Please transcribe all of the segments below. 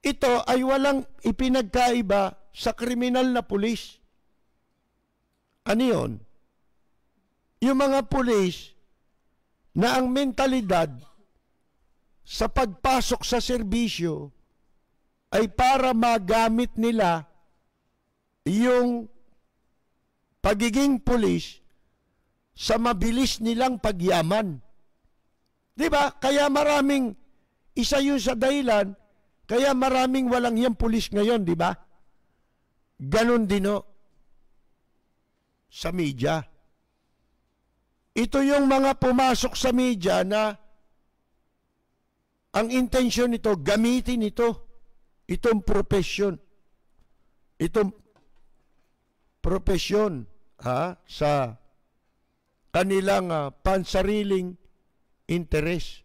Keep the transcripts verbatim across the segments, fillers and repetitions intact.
ito ay walang ipinagkaiba sa kriminal na pulis. Ano yun? Yung mga pulis na ang mentalidad sa pagpasok sa serbisyo ay para magamit nila yung pagiging pulis sa mabilis nilang pagyaman. Di ba? Kaya maraming, isa yun sa dahilan, kaya maraming walang yang pulis ngayon, di ba? Ganon din o sa media. Ito yung mga pumasok sa media na ang intensyon nito, gamitin ito, itong profesyon, itong profesyon ha, sa kanilang uh, pansariling interes.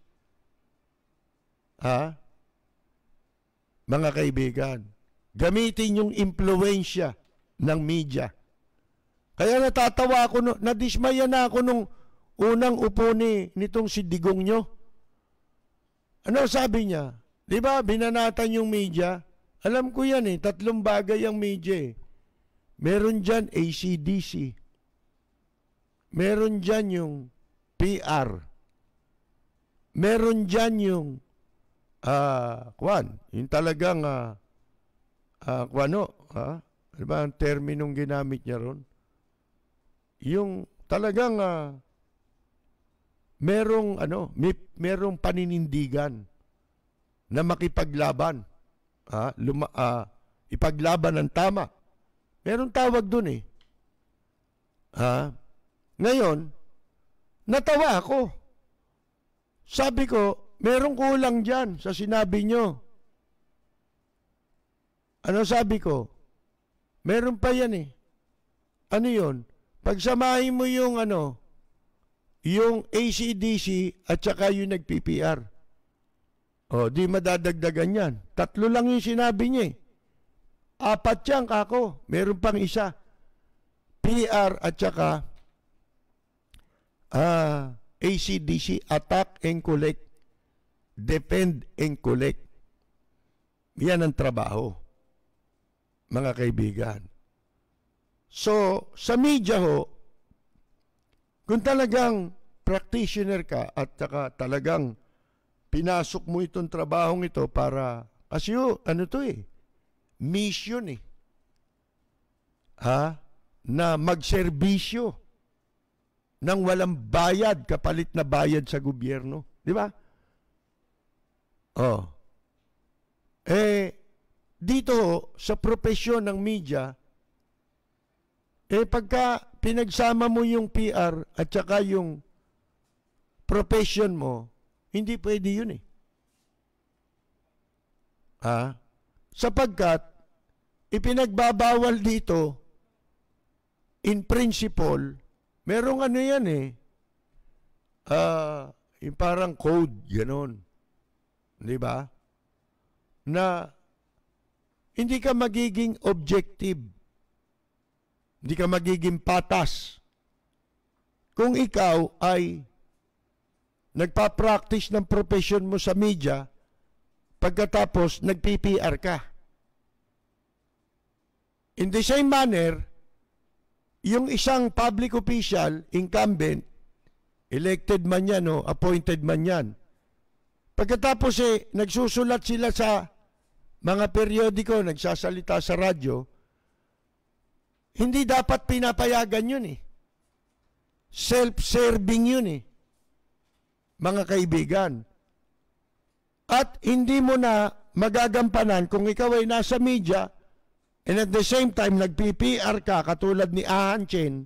Ha? Mga kaibigan, gamitin yung impluensya ng media. Kaya natatawa ako, no, nadismaya na ako nung unang upo ni nitong si Digong nyo. Ano sabi niya? Di ba, binanatan yung media? Alam ko yan eh, tatlong bagay ang media eh. Meron dyan A C D C. Meron dyan yung P R. Meron dyan yung uh, kwan, yung talagang uh, uh, kwano, ha? Ano ba ang terminong ginamit niya ron? Yung talagang uh, merong ano, may, merong paninindigan na makipaglaban, ha? Luma, uh, ipaglaban ng tama. Merong tawag dun eh. Ha? Ngayon, natawa ako. Sabi ko, merong kulang dyan sa sinabi nyo. Ano sabi ko? Meron pa yan eh. Ano yun? Pagsamahin mo yung ano, yung A C D C at saka yung nag-P P R. O, di madadagdagan yan. Tatlo lang yung sinabi niya eh. Apat yan, kako. Meron pang isa. P R at saka uh, A C D C, attack and collect. Defend and collect. Yan ang trabaho, mga kaibigan. So, sa media ho, kung talagang practitioner ka at saka talagang pinasok mo itong trabahong ito para, kasi ho, ano to eh, mission eh. Ha? Na magserbisyo nang walang bayad, kapalit na bayad sa gobyerno. Di ba? Oh. Eh, dito sa propesyon ng media, eh pagka pinagsama mo yung P R at saka yung profession mo, hindi pwede yun eh. Ha? Sapagkat, ipinagbabawal dito, in principle, merong ano yan eh, uh, yung parang code, gano'n. Di ba? Na hindi ka magiging objective. Hindi ka magiging patas. Kung ikaw ay nagpa-practice ng profession mo sa media, pagkatapos nag-P P R ka. In the same manner, yung isang public official, incumbent, elected man yan o appointed man yan, pagkatapos eh, nagsusulat sila sa mga periodiko, nagsasalita sa radyo, hindi dapat pinapayagan yun eh. Self-serving yun eh, mga kaibigan. At hindi mo na magagampanan kung ikaw ay nasa media and at the same time nag-P P R ka katulad ni Ahan Chen,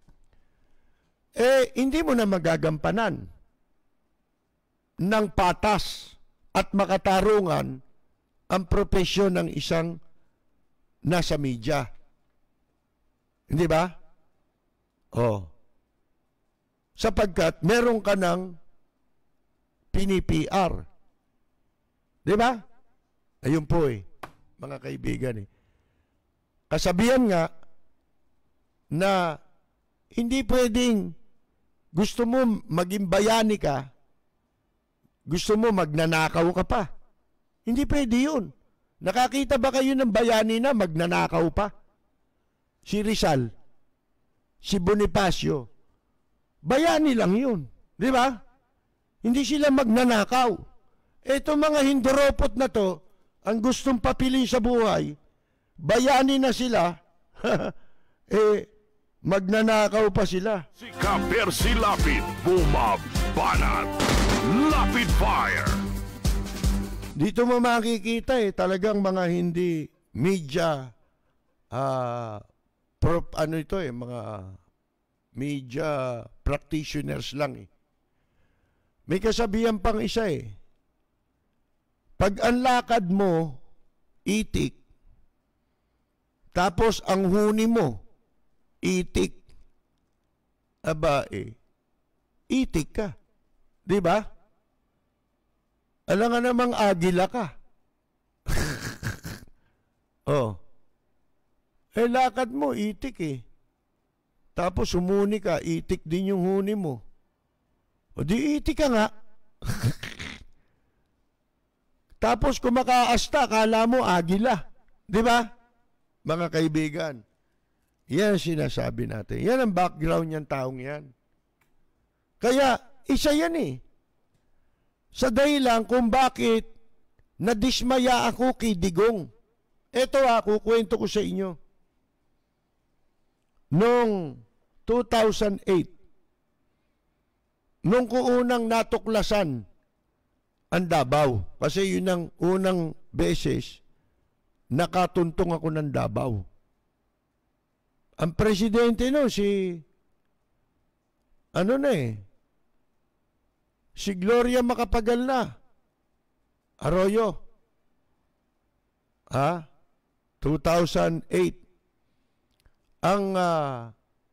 eh hindi mo na magagampanan ng patas at makatarungan ang propesyon ng isang nasa media. Hindi ba? Oh. Sapagkat meron ka ng pini-P R. Di ba? Ayun po eh, mga kaibigan eh. Kasabihan nga na hindi pwedeng gusto mo maging bayani ka, gusto mo magnanakaw ka pa. Hindi pwede yun. Nakakita ba kayo ng bayani na magnanakaw pa? Si Rizal, si Bonifacio, bayani lang yun. Di ba? Hindi sila magnanakaw. Eto mga hinduropot na to, ang gustong papilin sa buhay, bayani na sila, eh, magnanakaw pa sila. Si Kaper si Lapid, bumabanat. Lapid Fire. Dito mo makikita eh, talagang mga hindi media, ah, uh, prop, ano ito eh, mga media practitioners lang eh. May kasabihan pang isa eh. Pag ang lakad mo, itik, tapos ang huni mo, itik, aba eh, itik ka. Di ba? Alam nga namang agila ka. Oh. Eh, lakad mo, itik eh. Tapos humuni ka, itik din yung huni mo. O di itik ka nga. Tapos kumakaasta, kala mo agila. Di ba? Mga kaibigan, yan sinasabi natin. Yan ang background niyang taong yan. Kaya, isa yan eh. Sa dahilan kung bakit nadismaya ako kay Digong. Ito ako, kwento ko sa inyo. Noong two thousand eight, nung ko unang natuklasan ang Davao, kasi yun ang unang beses nakatuntong ako ng Davao. Ang presidente no, si ano na eh, si Gloria Macapagal na, Arroyo. Ha? two thousand eight. Ang, uh,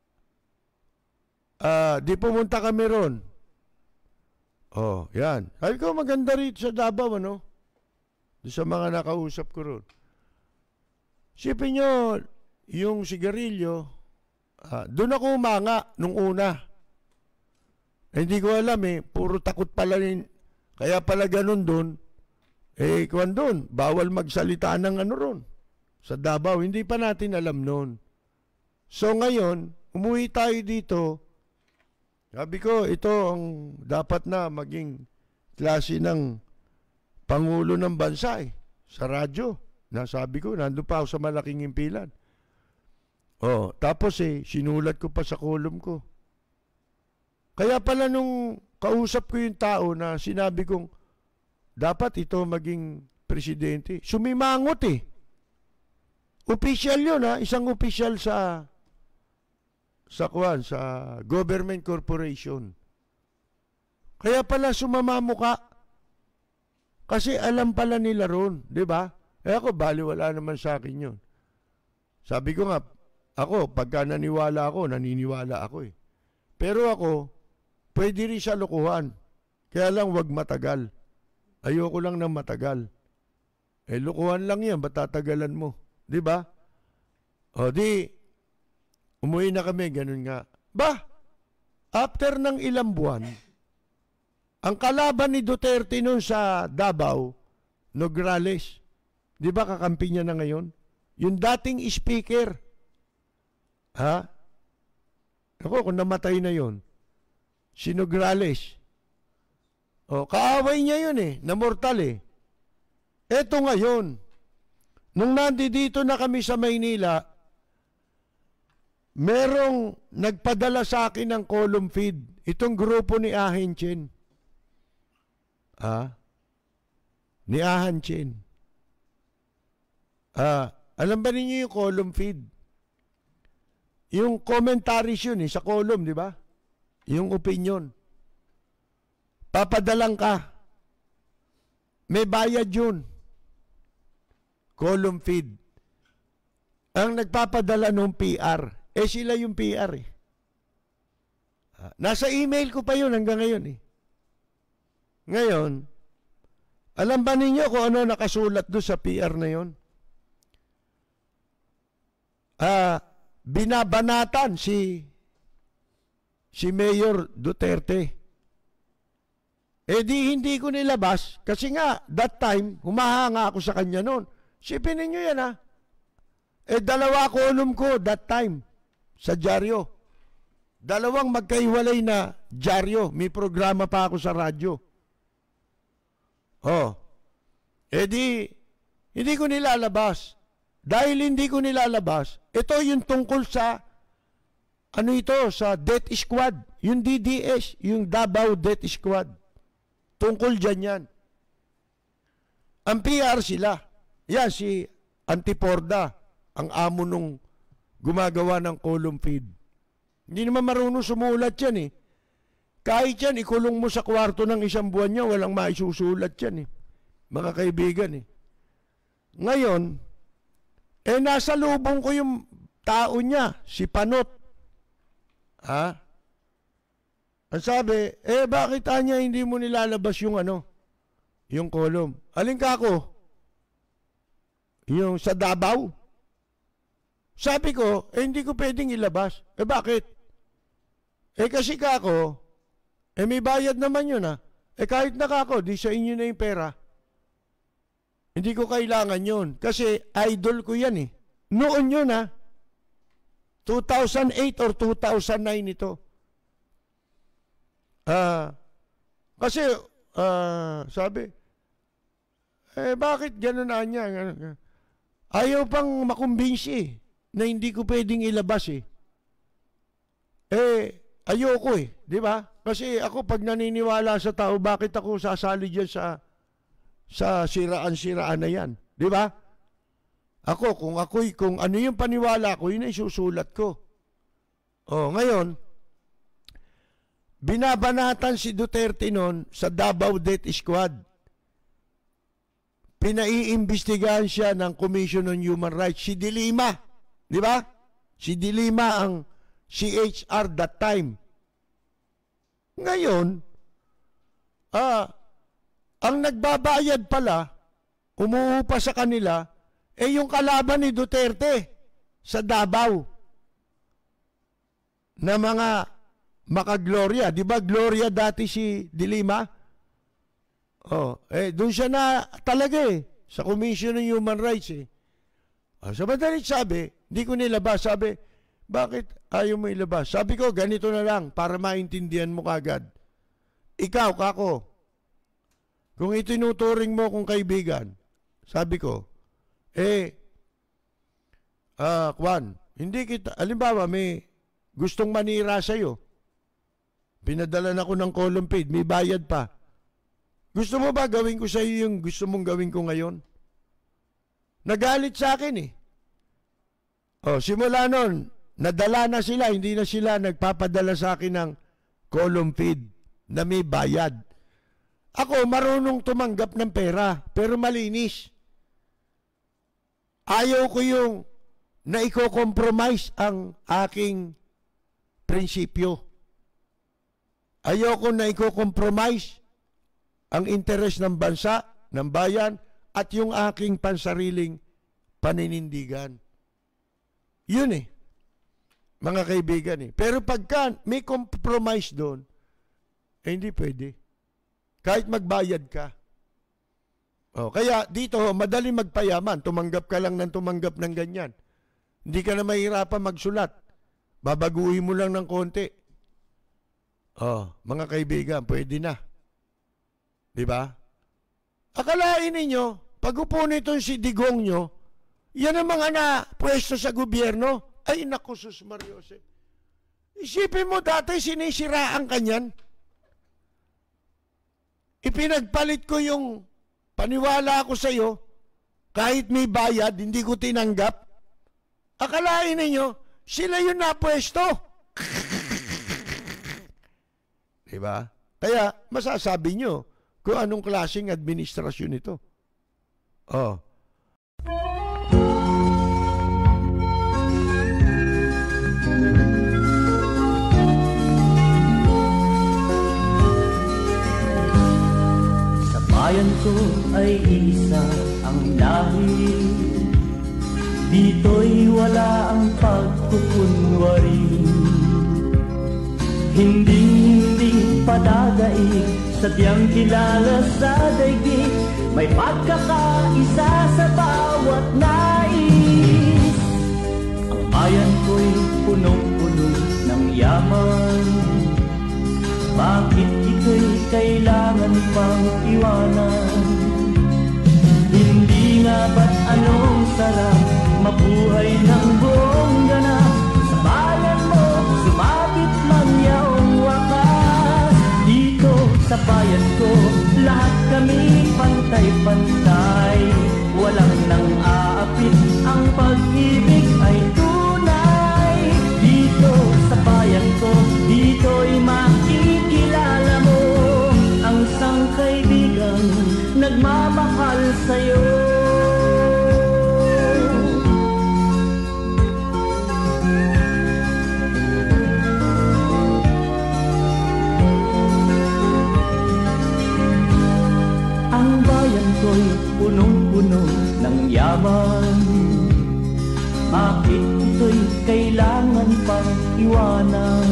uh, di pumunta kami ron. Oh, yan. Sabi ko, maganda rito sa Davao, ano? Sa mga nakausap ko ron. Sipin nyo, yung sigarilyo, uh, doon ako umanga nung una. Eh, hindi ko alam eh, puro takot pala rin. Kaya pala ganun doon. Eh, kung doon, bawal magsalita ng ano ron. Sa Davao, hindi pa natin alam noon. So ngayon, umuwi tayo dito. Sabi ko, ito ang dapat na maging klase ng Pangulo ng Bansa eh, sa radyo. Nasabi ko, nandun pa ako sa malaking impilan. Oh, tapos eh, sinulat ko pa sa column ko. Kaya pala nung kausap ko yung tao na sinabi kong dapat ito maging presidente, sumimangot eh. Official yun ha, isang official sa sa kuwan, sa government corporation. Kaya pala sumamamo ka. Kasi alam pala nila ron, di ba? Eh ako, baliwala naman sa akin yun. Sabi ko nga, ako, pagka naniwala ako, naniniwala ako eh. Pero ako, pwede rin sa lokohan. Kaya lang wag matagal. Ayoko lang ng matagal. Eh, lokohan lang yan, ba't tatagalan mo? Di ba? O di, umuwi na kami, ganun nga. Ba, after ng ilang buwan, ang kalaban ni Duterte noon sa Davao, Nograles, di ba kakampi niya na ngayon? Yung dating speaker, ha? Ako, kung namatay na yon, si Nograles. O, kaaway niya yun eh, na mortal eh. Eto ngayon, nung nandito na kami sa Maynila, merong nagpadala sa akin ng column feed. Itong grupo ni Ahin Chen. Ah? Ni Ahin Chen. Ah, alam ba ninyo yung column feed? Yung commentaries yun eh, sa column, di ba? Yung opinion. Papadalang ka. May bayad yun. Column feed. Ang nagpapadala ng P R, eh sila yung P R eh. Nasa email ko pa yun hanggang ngayon eh. Ngayon, alam ba ninyo kung ano nakasulat doon sa P R na yun? Ah, binabanatan si si Mayor Duterte. Eh di hindi ko nilabas kasi nga that time humahanga ako sa kanya noon. Sipin ninyo yan, ha? Eh, dalawa kolum ko that time sa dyaryo. Dalawang magkaiwalay na dyaryo. May programa pa ako sa radyo. Oh. Eh di, hindi ko nilalabas. Dahil hindi ko nilalabas, ito yung tungkol sa, ano ito, sa Death Squad. Yung D D S, yung Davao Death Squad. Tungkol dyan yan. Ang P R sila. Yan, si Antiporda, ang amo nung gumagawa ng column feed. Hindi naman marunong sumulat yan eh. Kahit yan, ikulong mo sa kwarto ng isang buwan niya, walang maisusulat yan eh. Mga kaibigan eh. Ngayon, eh nasa lubong ko yung tao niya, si Panot. Ha? Ang sabi, eh bakit anya hindi mo nilalabas yung ano, yung column? Alin ka ako? Yung sa Davao? Sabi ko, eh hindi ko pwedeng ilabas. Eh bakit? Eh kasi ka ako, eh may bayad naman yun ha. Eh kahit na ka ako, di sa inyo na yung pera. Hindi ko kailangan yun. Kasi idol ko yan eh. Noon yun ha. two thousand eight or two thousand nine ito. Ah, uh, kasi uh, sabi, eh bakit gano'n na niya? Ayaw pang makumbinsi eh, na hindi ko pwedeng ilabas eh. Eh, ayoko eh, di ba? Kasi ako pag naniniwala sa tao, bakit ako sasali dyan sa sa siraan-siraan na yan, di ba? Ako, kung ako'y, kung ano yung paniwala ko, yun ay susulat ko. Oh, ngayon, binabanatan si Duterte noon sa Davao Death Squad. Pinaiimbestigahan siya ng Commission on Human Rights. Si Dilima, di ba? Si Dilima ang C H R that time. Ngayon, ah, ang nagbabayad pala, umuupa sa kanila, eh yung kalaban ni Duterte sa Davao na mga maka-Gloria. Di ba Gloria dati si Dilima? Oh, eh doon siya na talaga eh, sa Commission on Human Rights eh. Oh, sa madalit sabi, hindi ko nilabas. Sabi, bakit ayaw mo ilabas? Sabi ko, ganito na lang para maintindihan mo kagad. Ikaw, kako, kung itinuturing mo kung kaibigan, sabi ko, eh, ah, uh, Kwan, hindi kita, alimbawa, may gustong manira sa'yo. Pinadalan ako ng column feed, may bayad pa. Gusto mo ba gawin ko sa'yo yung gusto mong gawin ko ngayon? Nagalit sa akin eh. Oh, simula nun, nadala na sila, hindi na sila nagpapadala sa akin ng column feed na may bayad. Ako, marunong tumanggap ng pera, pero malinis. Ayaw ko yung na iko-compromise ang aking prinsipyo. Ayaw ko na iko-compromise ang interes ng bansa, ng bayan, at yung aking pansariling paninindigan. Yun eh, mga kaibigan eh. Pero pagka may compromise doon, eh hindi pwede. Kahit magbayad ka. Oh, kaya dito, madali magpayaman. Tumanggap ka lang ng tumanggap ng ganyan. Hindi ka na mahirapan magsulat. Babaguhin mo lang ng konti. Oh, mga kaibigan, pwede na. Diba? Akalain ninyo, pag upo nito si Digong nyo, yan ang mga na pwesto sa gobyerno. Ay, naku, sus Mariosep. Isipin mo dati, sinisiraan kanyan. Ipinagpalit ko yung paniwala ko sa iyo, kahit may bayad, hindi ko tinanggap. Akalain ninyo, sila yung napwesto. Diba? Kaya, masasabi nyo kung anong klaseng administrasyon ito. Oh. Bayan ko ay isa ang lahi, dito'y wala ang pagkukunwari. Hindi-hindi padadaig, sadyang kilala sa daigdig, may pagkakaisa sa bawat anong sarap mabuhay ng buong ganap. Sa bayan mo, sumapit lang yaong wakas. Dito sa bayan ko, lahat kami pantay-pantay. Walang nang aapit, ang pag-ibig ay tunay. Dito sa bayan ko, dito'y makikilala mo ang isang kaibigang nagmamahal sa'yo. Ang bayan ko'y punong-puno ng yaman. Bakit ito'y kailangan pang iwanan?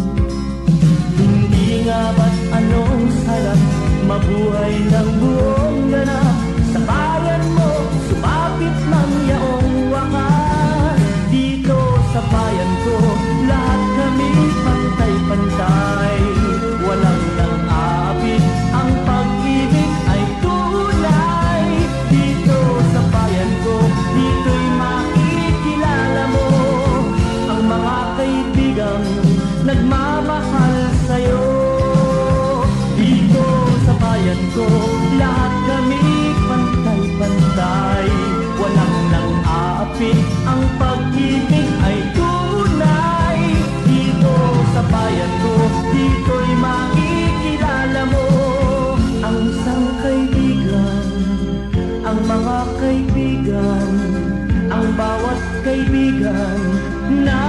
Hindi nga ba't anong sarap mabuhay ng buong ganap. Sa bayan mo, sumapit ng yaong wakas. Dito sa bayan ko, lahat kami pantay-pantay. Walang nang aapit, ang pag-ibig ay tunay. Dito sa bayan ko, dito'y makikilala mo ang mga kaibigang nagmamahal sa'yo. Dito sa bayan ko, lahat kami pantay-pantay. Walang nang aapit, ang pag-ibig ay tunay. Dito sa bayan ko, dito'y makikilala mo ang isang kaibigan, ang mga kaibigan, ang bawat kaibigan na